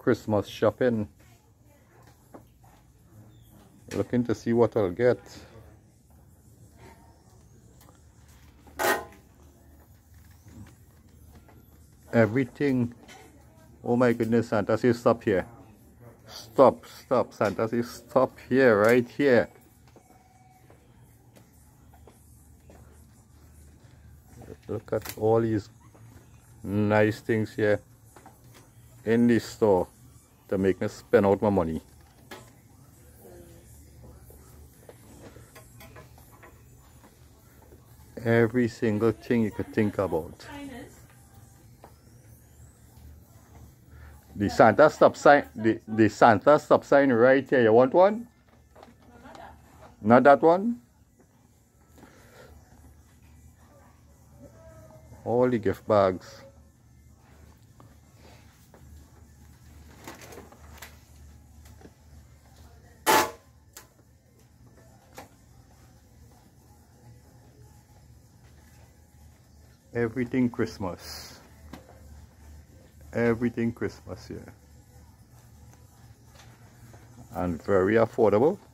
Christmas shopping. Looking to see what I'll get. Everything. Oh my goodness, Santa says stop here. Stop, stop. Santa says stop here, right here. Look at all these nice things here in this store to make me spend out my money. Every single thing you could think about. The Santa stop sign, the Santa stop sign right here. You want one? Not that one? All the gift bags. Everything Christmas. Everything Christmas here. And very affordable.